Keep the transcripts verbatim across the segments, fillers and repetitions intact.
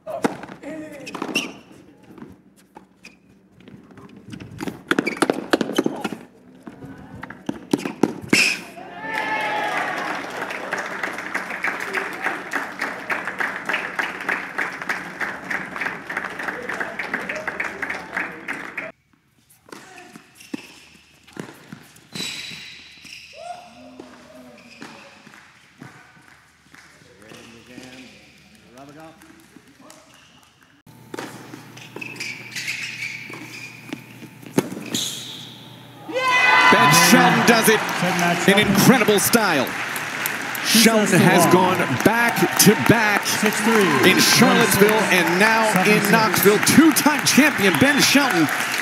Ben Shelton does it in incredible style. Shelton has gone back to back in Charlottesville and now in Knoxville. Two-time champion Ben Shelton.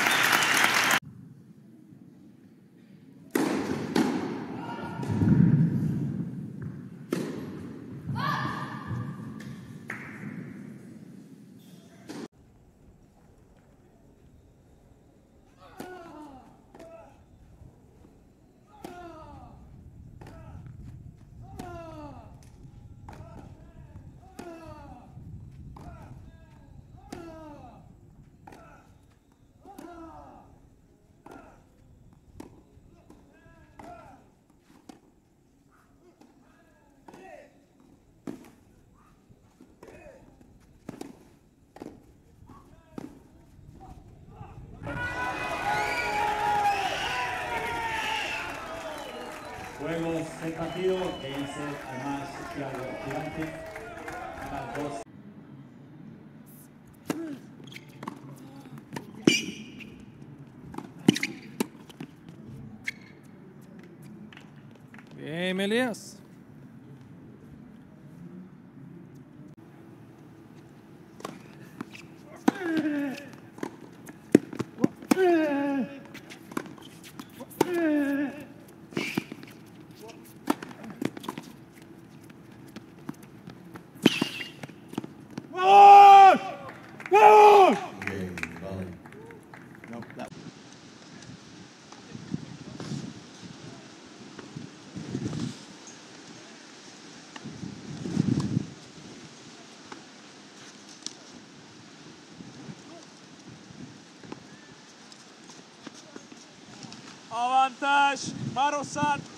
Juegos del partido, quédense además Thiago Gigante, dos. Bien, Elias. Avantaj Marosan.